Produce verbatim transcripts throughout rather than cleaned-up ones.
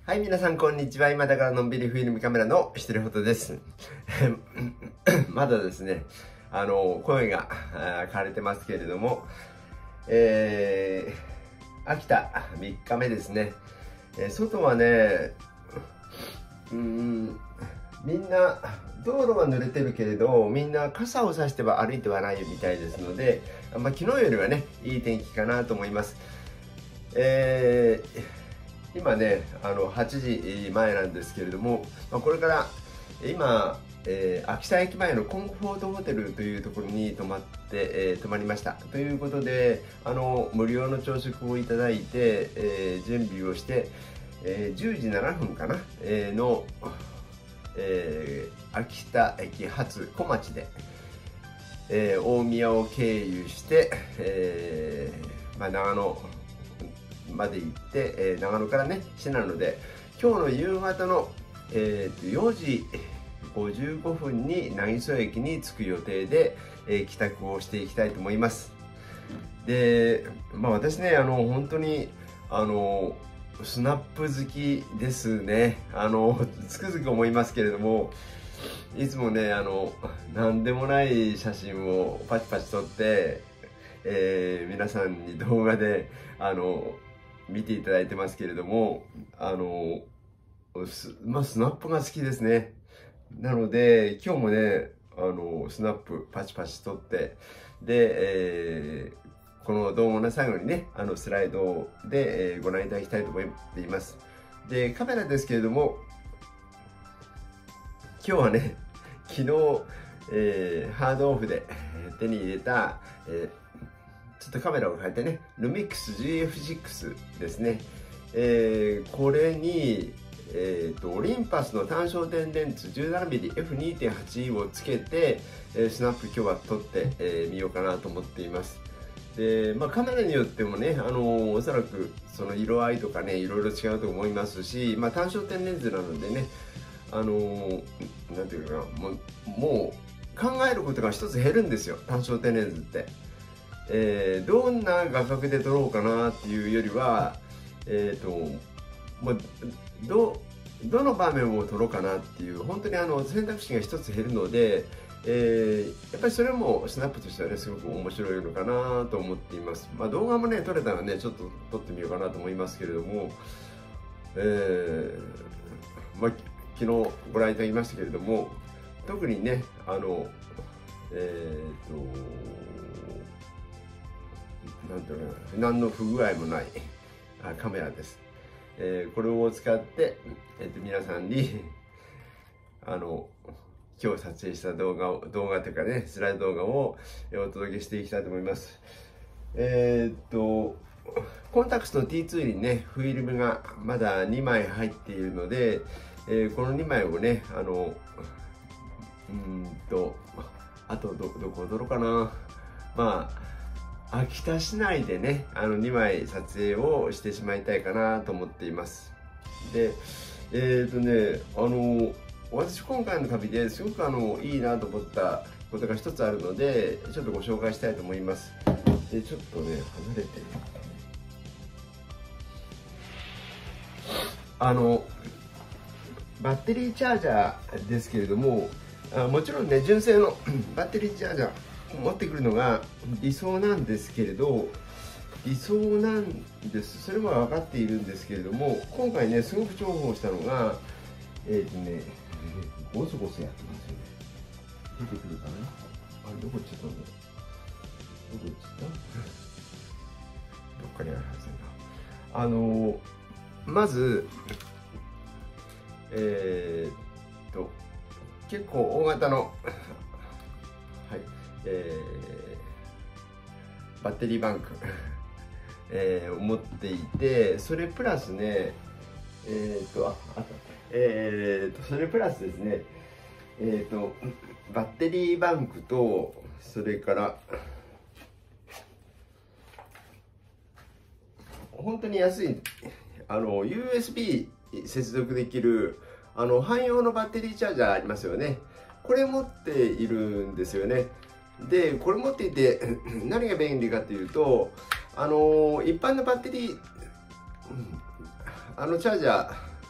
はい、皆さんこんにちは。今だからのんびりフィルムカメラのひとりほとです。まだですね、あの、声が枯れてますけれども、えー、秋田みっかめですね。えー、外はね、うーん、みんな、道路は濡れてるけれど、みんな傘を差しては歩いてはないみたいですので、まあ、昨日よりはね、いい天気かなと思います。えー今ね、あのはちじまえなんですけれども、まあ、これから今、えー、秋田駅前のコンフォートホテルというところに泊まって、えー、泊まりました。ということで、あの無料の朝食をいただいて、えー、準備をして、えー、じゅうじななふんかな、えー、の、えー、秋田駅発小町で、えー、大宮を経由して、えーまあ、長野まで行って、えー、長野からね市なので、今日の夕方の、えー、よじごじゅうごふんに渚磯駅に着く予定で、えー、帰宅をしていきたいと思います。で、まあ、私ね、あの本当にあのスナップ好きですね。あのつくづく思いますけれども、いつもね、あの何でもない写真をパチパチ撮って、えー、皆さんに動画であの見ていただいてますけれども、あのス、まあ、スナップが好きですね。なので今日もね、あのスナップパチパチ撮って、で、えー、この動画の最後にね、あのスライドで、えー、ご覧いただきたいと思っています。で、カメラですけれども、今日はね、昨日、えー、ハードオフで手に入れた、えーちょっとカメラを変えてね、ルミックス ジーエフシックス ですね。えー、これに、えーと、オリンパスの単焦点レンズ じゅうななミリエフにてんはち をつけて、えー、スナップ今日は撮ってみ、えー、ようかなと思っています。で、まあ、カメラによってもね、あのー、おそらくその色合いとかね、いろいろ違うと思いますし、まあ、単焦点レンズなのでね、あのー、なんていうかな、もう、もう考えることが一つ減るんですよ、単焦点レンズって。えー、どんな画角で撮ろうかなっていうよりは、えーとまあ、ど, どの場面を撮ろうかなっていう本当にあの選択肢が一つ減るので、えー、やっぱりそれもスナップとしてはねすごく面白いのかなと思っています。まあ、動画もね撮れたらねちょっと撮ってみようかなと思いますけれども、えーまあ、昨日ご覧いただきましたけれども、特にねあのえーとなんていうのかな、何の不具合もないカメラです。えー、これを使って、えー、と皆さんにあの今日撮影した動画を動画というかねスライド動画をお届けしていきたいと思います。えー、っとコンタクトの ティーツー にねフィルムがまだにまい入っているので、えー、このにまいをねあのうんとあと ど, どこを撮ろうかな、まあ秋田市内でねあのにまい撮影をしてしまいたいかなと思っています。でえっ、ー、とねあの私今回の旅ですごくあのいいなと思ったことが一つあるのでちょっとご紹介したいと思います。でちょっとね離れてあのバッテリーチャージャーですけれども、あもちろんね純正のバッテリーチャージャー持ってくるのが理想なんですけれど、理想なんです、それは分かっているんですけれども、今回ねすごく重宝したのがえっ、ー、とねゴソゴソやってますよね。出てくるかな、あれどこ行っちゃったんだろう、どこ行っちゃったどっかにあるはずだな。あのまずえっ、ー、と結構大型のはいえー、バッテリーバンク、えー、を持っていて、それプラスねえっ、ー、とああったえー、とそれプラスですねえっ、ー、とバッテリーバンクと、それから本当に安いあの ユーエスビー 接続できるあの汎用のバッテリーチャージャーありますよね。これ持っているんですよね。でこれ持っていて何が便利かというと、あの一般のバッテリーあのチャージャー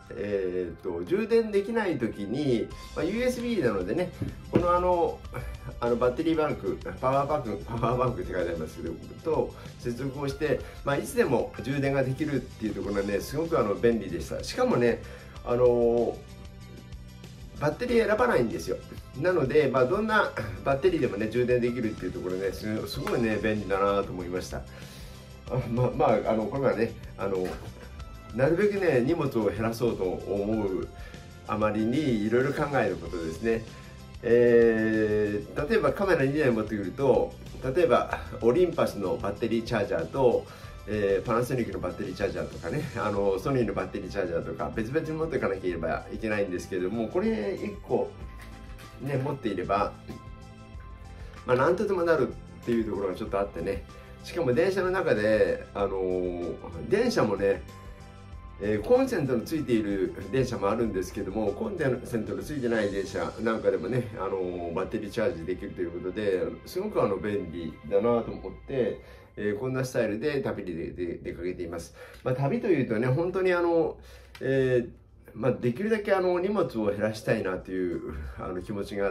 えー、と充電できない時に、まあ、ユーエスビー なのでね、このあのあのバッテリーバンク、パワーバンク、パワーバンクって書いてありますけど、と接続をして、まあ、いつでも充電ができるっていうところはね、すごくあの便利でした。しかもね、あのバッテリー選ばないんですよ。なので、まあ、どんなバッテリーでもね、充電できるっていうところね、す, すごいね、便利だなと思いました。あままあ、あのこれはね、あのなるべくね、荷物を減らそうと思うあまりにいろいろ考えることですね。えー、例えばカメラにだい持ってくると、例えばオリンパスのバッテリーチャージャーと、えー、パナソニックのバッテリーチャージャーとかね、あのソニーのバッテリーチャージャーとか別々に持っていかなければいけないんですけれども、これいっこ、ね、持っていれば、まあ、なんとでもなるっていうところがちょっとあってね。しかも電車の中で、あのー、電車もね、えー、コンセントのついている電車もあるんですけども、コンセントのついてない電車なんかでもね、あのー、バッテリーチャージできるということですごくあの便利だなと思って、えー、こんなスタイルで旅に出かけています。まあ、旅というとね、本当にあの、えーまあ、できるだけあの荷物を減らしたいなというあの気持ちがあって、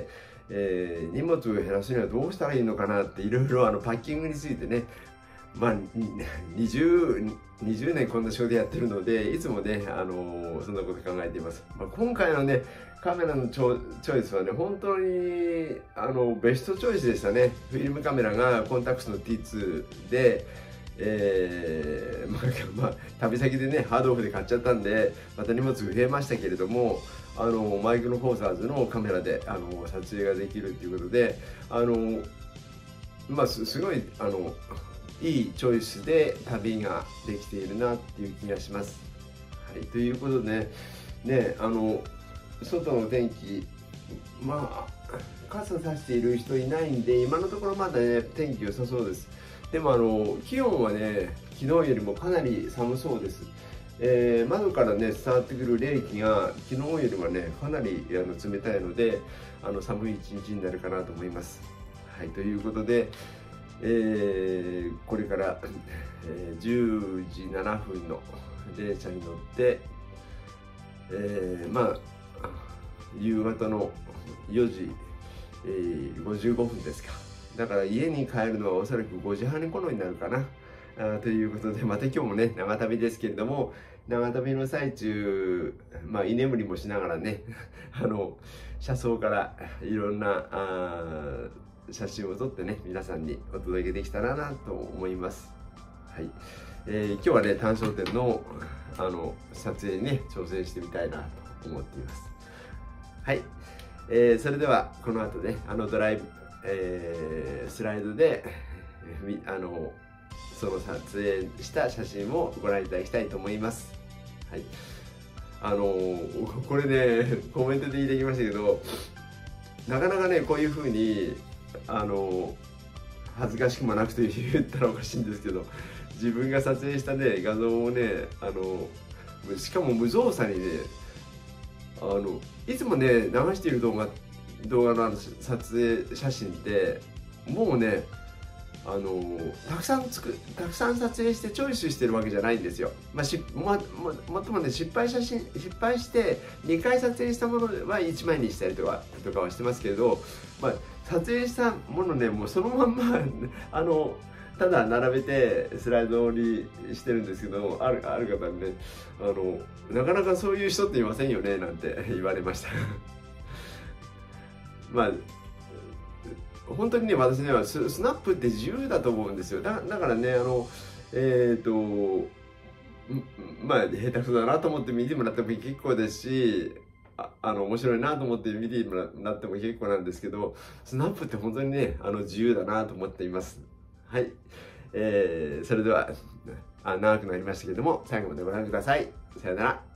えー、荷物を減らすにはどうしたらいいのかなっていろいろあのパッキングについてね、まあ、にじゅう, にじゅうねんこんな仕事やってるので、いつもね、あのー、そんなこと考えています。まあ、今回のね、カメラのチョイスはね、本当にあのベストチョイスでしたね。フィルムカメラがコンタクトの ティーツー で、えーまあまあ、旅先でね、ハードオフで買っちゃったんで、また荷物増えましたけれども、あのマイクロフォーサーズのカメラであの撮影ができるということで、あのまあ、す, すごいあのいいチョイスで旅ができているなっていう気がします。はい、ということでね、あの外の天気、まあ傘さしている人いないんで、今のところまだね天気良さそうです。でもあの気温はね、昨日よりもかなり寒そうです。えー、窓からね伝わってくる冷気が昨日よりはねかなりあの冷たいので、あの寒い一日になるかなと思います。はい、ということで、えー、これから、えー、じゅうじななふんの電車に乗って、えー、まあ夕方のよじ、えー、ごじゅうごふんですか。だから家に帰るのはおそらくごじはん頃になるかな。あということで、また今日もね長旅ですけれども、長旅の最中、まあ、居眠りもしながらねあの車窓からいろんなあ写真を撮ってね、皆さんにお届けできたらなと思います。はい、えー、今日はね単焦点のあの撮影にね挑戦してみたいなと思っています。はい、えー、それではこの後ね、あのドライブ、えー、スライドであのその撮影した写真をご覧いただきたいと思います。はい、あのこれねコメントで言いただきましたけど、なかなかねこういうふうにあの恥ずかしくもなくと言ったらおかしいんですけど、自分が撮影したね画像をね、あのしかも無造作にね、あのいつもね流している動画動画の撮影写真ってもうね、あのたくさんつくたくさん撮影してチョイスしてるわけじゃないんですよ。まあ、しももっともね失敗写真失敗してにかい撮影したものはいちまいにしたりとかとかはしてますけど、まあ、撮影したものねもうそのまんまあのただ並べてスライドにしてるんですけど、あるある方にね、あのなかなかそういう人っていませんよねなんて言われましたまあ本当にね、私ね、ス, スナップって自由だと思うんですよ。だ, だからね、あの、えっ、ー、と、まあ、下手くそだなと思って見てもらっても結構ですし、あ, あの面白いなと思って見てもらっても結構なんですけど、スナップって本当にね、あの自由だなと思っています。はい。えー、それではあ、長くなりましたけれども、最後までご覧ください。さよなら。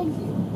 ないんですよ。